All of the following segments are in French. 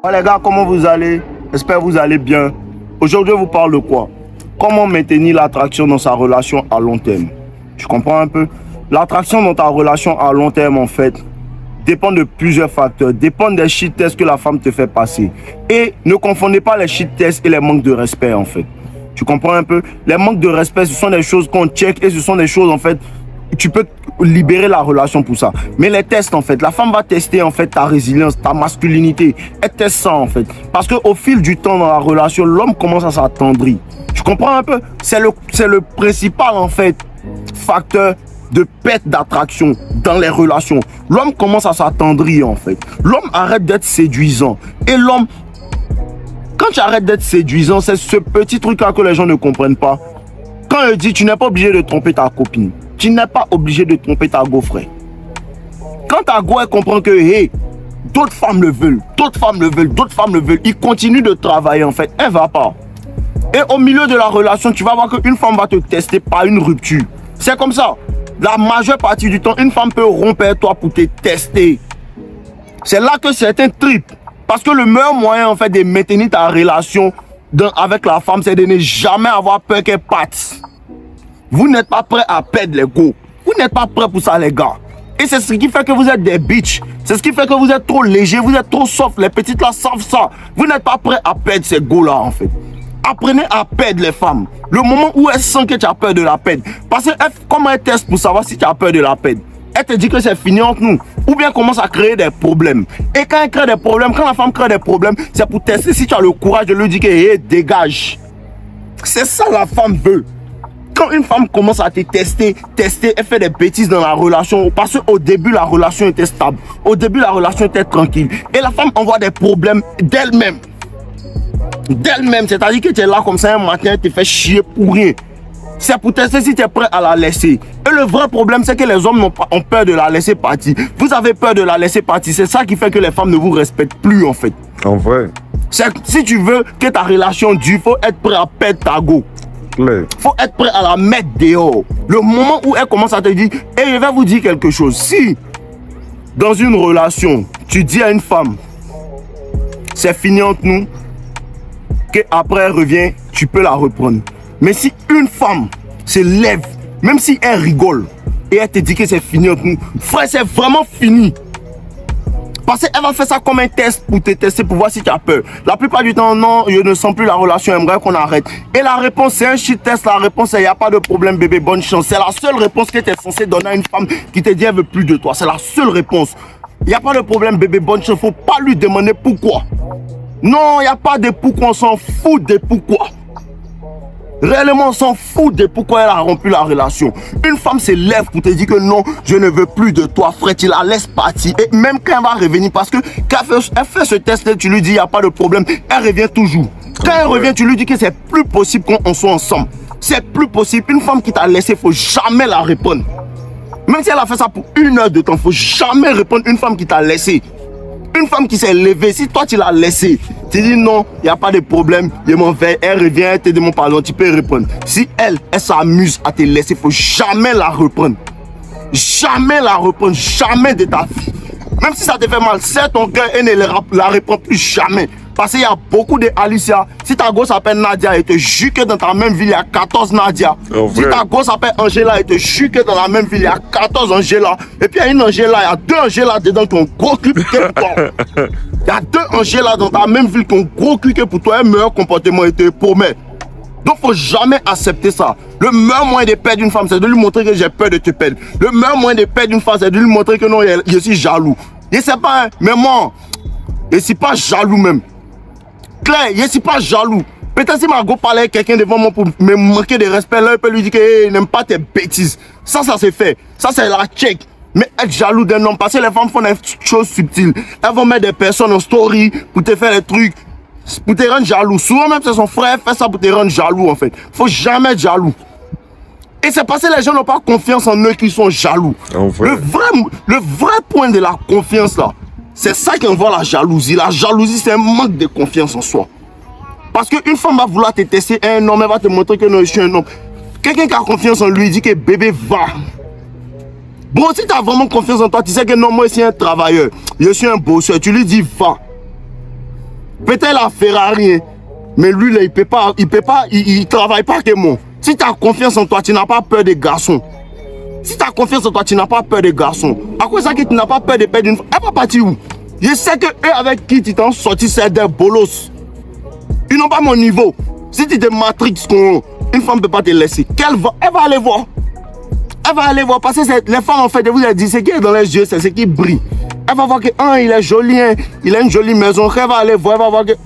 Oh les gars, comment vous allez? J'espère que vous allez bien. Aujourd'hui, je vous parle de quoi? Comment maintenir l'attraction dans sa relation à long terme. Tu comprends un peu? L'attraction dans ta relation à long terme, en fait, dépend de plusieurs facteurs. Dépend des shit tests que la femme te fait passer. Et ne confondez pas les shit tests et les manques de respect, en fait. Tu comprends un peu? Les manques de respect, ce sont des choses qu'on check et ce sont des choses, en fait, tu peux libérer la relation pour ça. Mais les tests, en fait, la femme va tester, en fait, ta résilience, ta masculinité. Elle teste ça, en fait. Parce qu'au fil du temps dans la relation, l'homme commence à s'attendrir. Tu comprends un peu? C'est le principal, en fait, facteur de perte d'attraction dans les relations. L'homme commence à s'attendrir, en fait. L'homme arrête d'être séduisant. Et l'homme, quand tu arrêtes d'être séduisant, c'est ce petit truc-là que les gens ne comprennent pas. Quand il dit, tu n'es pas obligé de tromper ta copine. Tu n'es pas obligé de tromper ta go, frère. Quand ta go, elle comprend que, hey, d'autres femmes le veulent, d'autres femmes le veulent, d'autres femmes le veulent, il continue de travailler, en fait. Elle va pas. Et au milieu de la relation, tu vas voir qu'une femme va te tester par une rupture. C'est comme ça. La majeure partie du temps, une femme peut rompre avec toi pour te tester. C'est là que certains tripent. Parce que le meilleur moyen, en fait, de maintenir ta relation avec la femme, c'est de ne jamais avoir peur qu'elle parte. Vous n'êtes pas prêts à perdre les go. Vous n'êtes pas prêts pour ça, les gars. Et c'est ce qui fait que vous êtes des bitches. C'est ce qui fait que vous êtes trop légers, vous êtes trop soft. Les petites là savent ça. Vous n'êtes pas prêts à perdre ces go là, en fait. Apprenez à perdre les femmes. Le moment où elles sentent que tu as peur de la perdre. Parce que comment elles testent pour savoir si tu as peur de la perdre? Elle te dit que c'est fini entre nous. Ou bien commence à créer des problèmes. Et quand elle crée des problèmes, quand la femme crée des problèmes, c'est pour tester si tu as le courage de lui dire que hey, dégage. C'est ça la femme veut. Quand une femme commence à te tester, elle fait des bêtises dans la relation. Parce qu'au début, la relation était stable. Au début, la relation était tranquille. Et la femme envoie des problèmes d'elle-même. D'elle-même, c'est-à-dire que tu es là comme ça un matin, elle te fait chier pour rien. C'est pour tester si tu es prêt à la laisser. Et le vrai problème, c'est que les hommes ont peur de la laisser partir. Vous avez peur de la laisser partir. C'est ça qui fait que les femmes ne vous respectent plus, en fait. En vrai. Si tu veux que ta relation dure, il faut être prêt à perdre ta go. Il faut être prêt à la mettre dehors. Le moment où elle commence à te dire, et je vais vous dire quelque chose. Si, dans une relation, tu dis à une femme, c'est fini entre nous, qu'après elle revient, tu peux la reprendre. Mais si une femme se lève, même si elle rigole, et elle te dit que c'est fini entre nous, frère, c'est vraiment fini. Parce qu'elle va faire ça comme un test pour te tester, pour voir si tu as peur. La plupart du temps, non, je ne sens plus la relation, j'aimerais qu'on arrête. Et la réponse, c'est un shit test. La réponse, c'est il n'y a pas de problème, bébé, bonne chance. C'est la seule réponse que tu es censé donner à une femme qui te dit elle veut plus de toi. C'est la seule réponse. Il n'y a pas de problème, bébé, bonne chance. Il ne faut pas lui demander pourquoi. Non, il n'y a pas de pourquoi, on s'en fout de pourquoi. Réellement, on s'en fout de pourquoi elle a rompu la relation. Une femme se lève pour te dire que non, je ne veux plus de toi, frère, tu la laisses partir. Et même quand elle va revenir, parce que quand elle fait ce test, tu lui dis il n'y a pas de problème, elle revient toujours. Quand elle revient, tu lui dis que c'est plus possible qu'on soit ensemble. C'est plus possible. Une femme qui t'a laissé, il ne faut jamais la répondre. Même si elle a fait ça pour 1 heure de temps, il ne faut jamais répondre une femme qui t'a laissé. Une femme qui s'est levée, si toi tu l'as laissée, tu dis non, il n'y a pas de problème, je m'en vais, elle revient, elle te demande pardon, tu peux répondre. Si elle s'amuse à te laisser, il ne faut jamais la reprendre. Jamais la reprendre, jamais de ta vie. Même si ça te fait mal, serre ton cœur et ne la reprends plus jamais. Parce qu'il y a beaucoup de Alicia. Si ta gosse s'appelle Nadia et te jure que dans ta même ville, il y a 14 Nadia. Si ta gosse s'appelle Angela et te jure que dans la même ville, il y a 14 Angela. Et puis il y a une Angela, il y a 2 Angela dedans qui ont gros cul pour toi. Il y a 2 Angela dans ta même ville qui ont gros cul pour toi. Un meilleur comportement et te promet. Donc il ne faut jamais accepter ça. Le meilleur moyen de perdre une femme, c'est de lui montrer que j'ai peur de te perdre. Le meilleur moyen de perdre une femme, c'est de lui montrer que non, je suis jaloux. Je ne sais pas, mais moi, je ne suis pas jaloux même. Claire, je ne suis pas jaloux. Peut-être si Margot parlait avec quelqu'un devant moi pour me manquer de respect, là, il peut lui dire qu'il n'aime pas tes bêtises. Ça se fait. Ça, c'est la check. Mais être jaloux d'un homme, parce que les femmes font des choses subtiles. Elles vont mettre des personnes en story pour te faire des trucs, pour te rendre jaloux. Souvent même, c'est son frère qui fait ça pour te rendre jaloux, en fait. Faut jamais être jaloux. Et c'est parce que les gens n'ont pas confiance en eux qu'ils sont jaloux. Le vrai point de la confiance, là, c'est ça qui envoie la jalousie. La jalousie, c'est un manque de confiance en soi. Parce qu'une femme va vouloir te tester, un homme, elle va te montrer que non, je suis un homme. Quelqu'un qui a confiance en lui dit que bébé va. Bon, si tu as vraiment confiance en toi, tu sais que non, moi, je suis un travailleur. Je suis un bosseur. Tu lui dis va. Peut-être la Ferrari, hein, mais lui, là, il travaille pas que moi. Si tu as confiance en toi, tu n'as pas peur des garçons. Si tu as confiance en toi, tu n'as pas peur des garçons. À cause de ça que tu n'as pas peur de perdre une femme, elle va partir où? Je sais que eux avec qui tu t'en sorti, c'est des bolos. Ils n'ont pas mon niveau. Si tu te matrix, une femme ne peut pas te laisser. Elle va aller voir. Elle va aller voir. Parce que les femmes, en fait, vous avez dit, ce qui est dans les yeux, c'est ce qui brille. Elle va voir que, il est joli, hein, il a une jolie maison. Elle va aller voir, elle va voir que,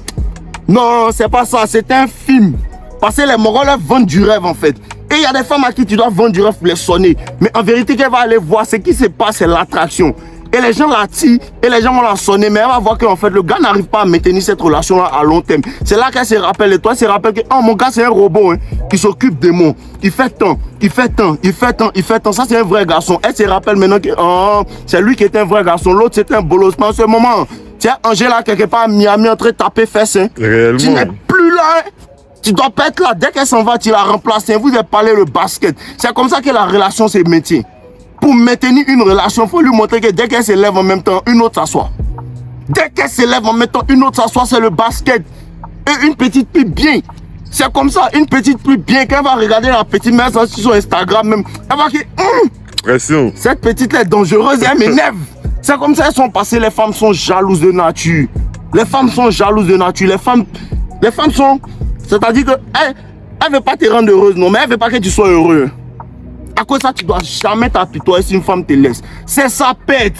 non, c'est pas ça, c'est un film. Parce que les Mongols vendent du rêve, en fait. Et il y a des femmes à qui tu dois vendre du rêve pour les sonner. Mais en vérité, qu'elle va aller voir, ce qui se passe, c'est l'attraction. Et les gens l'attirent, et les gens vont la sonner. Mais elle va voir qu'en fait, le gars n'arrive pas à maintenir cette relation-là à long terme. C'est là qu'elle se rappelle. Et toi, elle se rappelle que, mon gars, c'est un robot, hein, qui s'occupe de moi. Il fait tant, il fait tant, il fait tant, il fait tant. Ça, c'est un vrai garçon. Elle se rappelle maintenant que, c'est lui qui est un vrai garçon. L'autre, c'est un bolos. En ce moment, tiens, Angela, quelque part à Miami, en train de taper fesses. Hein. Réellement. Tu n'es plus là, hein. Tu dois pas être là. Dès qu'elle s'en va, tu la remplaces. Vous avez parlé le basket. C'est comme ça que la relation se maintient. Pour maintenir une relation, il faut lui montrer que dès qu'elle se lève en même temps, une autre s'assoit. Dès qu'elle se lève en même temps, une autre s'assoit, c'est le basket. Et une petite pluie bien. C'est comme ça, une petite pluie bien. Quand elle va regarder la petite mère sur son Instagram même, elle va dire, cette petite-là est dangereuse, elle m'énerve. C'est comme ça qu'elles sont passées. Les femmes sont jalouses de nature. Les femmes sont jalouses de nature. Les femmes sont... C'est-à-dire qu'elle ne veut pas te rendre heureuse, non, mais elle ne veut pas que tu sois heureux. À cause de ça, tu ne dois jamais t'apitoyer si une femme te laisse. C'est sa pète.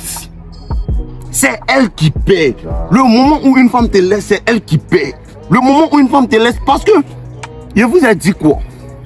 C'est elle qui paie. Le moment où une femme te laisse, c'est elle qui paie. Le moment où une femme te laisse, parce que, je vous ai dit quoi?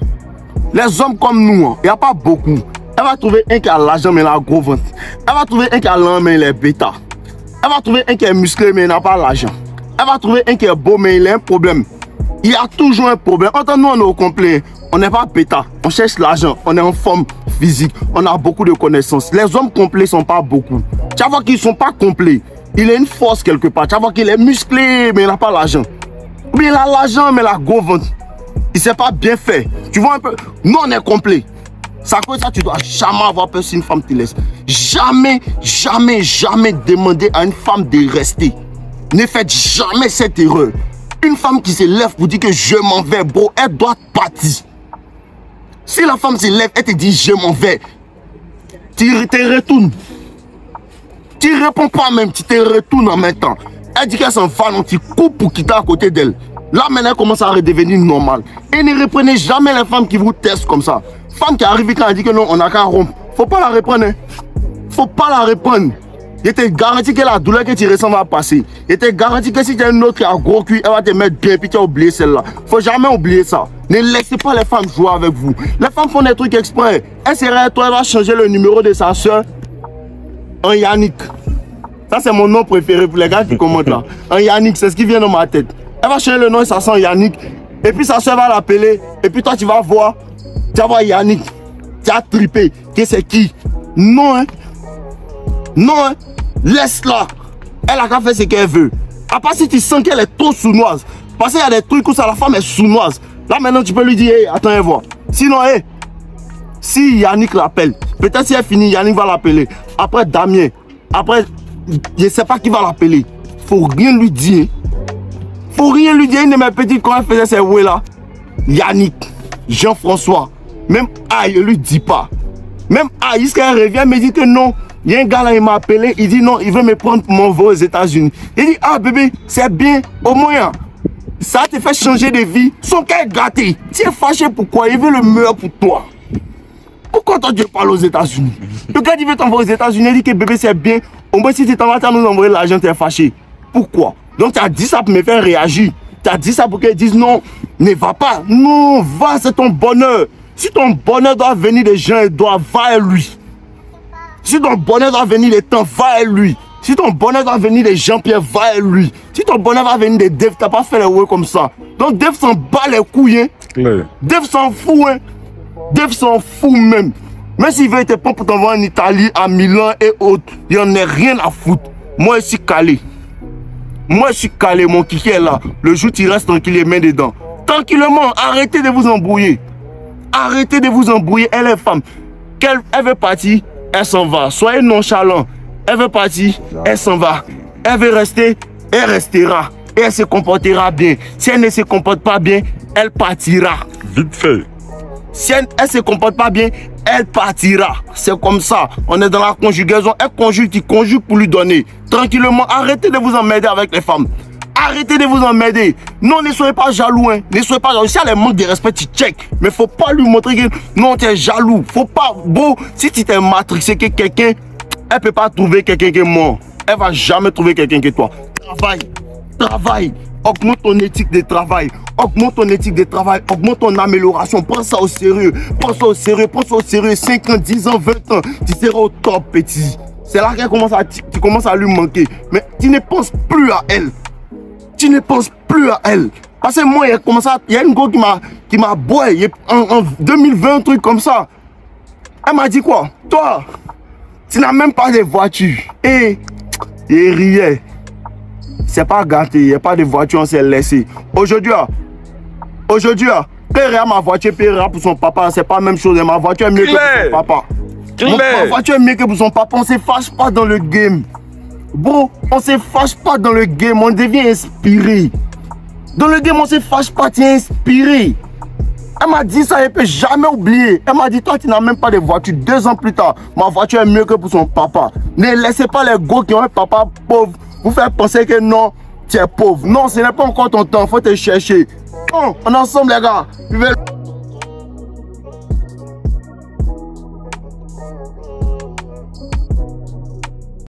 Les hommes comme nous, il n'y a pas beaucoup. Elle va trouver un qui a l'argent, mais il a gros ventre. Elle va trouver un qui a l'âme, mais il est bêta. Elle va trouver un qui est musclé, mais il n'a pas l'argent. Elle va trouver un qui est beau, mais il a un problème. Il y a toujours un problème. Entre nous, on est au complet. On n'est pas bêta. On cherche l'argent. On est en forme physique. On a beaucoup de connaissances. Les hommes complets ne sont pas beaucoup. Tu vas voir qu'ils ne sont pas complets. Il a une force quelque part. Tu vas voir qu'il est musclé, mais il n'a pas l'argent. Mais il a l'argent, mais il a gros ventre. Il ne s'est pas bien fait. Tu vois un peu. Nous, on est complet. C'est à cause de ça, tu ne dois jamais avoir peur si une femme te laisse. Jamais, jamais, jamais demander à une femme de rester. Ne faites jamais cette erreur. Une femme qui se lève pour dire que je m'en vais, bro, elle doit partir. Si la femme se lève, elle te dit je m'en vais, tu te retournes. Tu ne réponds pas même, tu te retournes en même temps. Elle dit qu'elle s'en va, donc tu coupes pour quitter à côté d'elle. Là maintenant, elle commence à redevenir normale. Et ne reprenez jamais les femmes qui vous testent comme ça. Femme qui arrive quand elle dit que non, on n'a qu'à rompre. Faut pas la reprendre. Hein. Faut pas la reprendre. Je te garantis que la douleur que tu ressens va passer. Je te garantis que si tu as une autre qui a gros cul, elle va te mettre bien, puis tu as oublié celle-là. Faut jamais oublier ça. Ne laissez pas les femmes jouer avec vous. Les femmes font des trucs exprès. Elle serait toi, elle va changer le numéro de sa soeur en Yannick. Ça, c'est mon nom préféré pour les gars qui commentent là. En Yannick, c'est ce qui vient dans ma tête. Elle va changer le nom et ça sent Yannick. Et puis sa soeur va l'appeler. Et puis toi, tu vas voir Yannick. Tu as trippé. Que c'est qui? Non, hein. Non, hein. Laisse-la. Elle a qu'à faire ce qu'elle veut. À part si tu sens qu'elle est trop sournoise. Parce qu'il y a des trucs où ça, la femme est sournoise. Là maintenant tu peux lui dire, hey, attends et voir. Sinon, hey, si Yannick l'appelle, peut-être si elle finit, Yannick va l'appeler. Après Damien. Après, je ne sais pas qui va l'appeler. Faut rien lui dire. Faut rien lui dire. Une de mes petites, quand elle faisait ses ouais là, Yannick, Jean-François, même aïe, il lui dit pas. Même aïe, jusqu'à elle revient, elle me dit que non. Il y a un gars là, il m'a appelé, il dit non, il veut me prendre pour mon vol aux États-Unis. Il dit, ah bébé, c'est bien, au moins, ça te fait changer de vie. Son cœur est gâté. Tu es fâché pourquoi? Il veut le meilleur pour toi. Pourquoi toi tu parles aux États-Unis? Le gars il veut t'envoyer aux États-Unis, il dit que bébé c'est bien. Au moins si tu t'en vas, tu vas nous envoyer l'argent, tu es fâché. Pourquoi? Donc tu as dit ça pour me faire réagir. Tu as dit ça pour qu'elle dise non, ne va pas. Non, va, c'est ton bonheur. Si ton bonheur doit venir des gens, va à lui. Si ton bonheur doit venir des temps, va à lui. Si ton bonheur doit venir des Jean-Pierre, va à lui. Si ton bonheur va venir des Dave, tu n'as pas fait les ouais comme ça. Donc Dave s'en bat les couilles. Hein. Dave s'en fout. Hein. Dave s'en fout même. Même s'il veut te prendre pour t'envoyer en Italie, à Milan et autres, il n'y en a rien à foutre. Moi, je suis calé. Moi, je suis calé, mon kiki est là. Le jour, tu restes tranquille, les mains dedans. Tranquillement, arrêtez de vous embrouiller. Arrêtez de vous embrouiller. Elle est femme. Elle veut partir, elle s'en va. Soyez nonchalant. Elle veut partir, elle s'en va. Elle veut rester, elle restera. et elle se comportera bien. Si elle ne se comporte pas bien, elle partira. Vite fait. Si elle ne se comporte pas bien, elle partira. C'est comme ça. On est dans la conjugaison. Elle conjugue, tu conjugues pour lui donner. Tranquillement, arrêtez de vous emmerder avec les femmes. Arrêtez de vous emmerder. Non, ne soyez pas jaloux. Hein. Ne soyez pas jaloux. Si elle manque de respect, tu check. Mais il ne faut pas lui montrer que non, tu es jaloux. Faut pas. Bon, si tu t'es matrixé que quelqu'un, elle ne peut pas trouver quelqu'un qui est mort. Elle ne va jamais trouver quelqu'un que toi. Travaille. Travaille. Augmente ton éthique de travail. Augmente ton éthique de travail. Augmente ton amélioration. Prends ça au sérieux. Prends ça au sérieux. Prends ça au sérieux. 5 ans, 10 ans, 20 ans. Tu seras au top, petit. C'est là qu'elle commence à, tu commences à lui manquer. Mais tu ne penses plus à elle. Tu ne penses plus à elle. Parce que moi, il y a une go qui m'a boy en 2020, un truc comme ça. Elle m'a dit quoi? Toi, tu n'as même pas de voiture. Et il riait. C'est pas gâté, il n'y a pas de voiture, on s'est laissé. Aujourd'hui, quand il y a ma voiture, puis il pour son papa, c'est pas la même chose. Ma voiture est mieux que pour son papa. Ma voiture est mieux que pour son papa, on ne se fâche pas dans le game. Bro, on ne se fâche pas dans le game, on devient inspiré. Dans le game, on ne se fâche pas, tu es inspiré. Elle m'a dit ça, elle ne peut jamais oublier. Elle m'a dit, toi, tu n'as même pas de voiture. 2 ans plus tard, ma voiture est mieux que pour son papa. Ne laissez pas les gars qui ont un papa pauvre vous faire penser que non, tu es pauvre. Non, ce n'est pas encore ton temps, il faut te chercher. On est ensemble, les gars.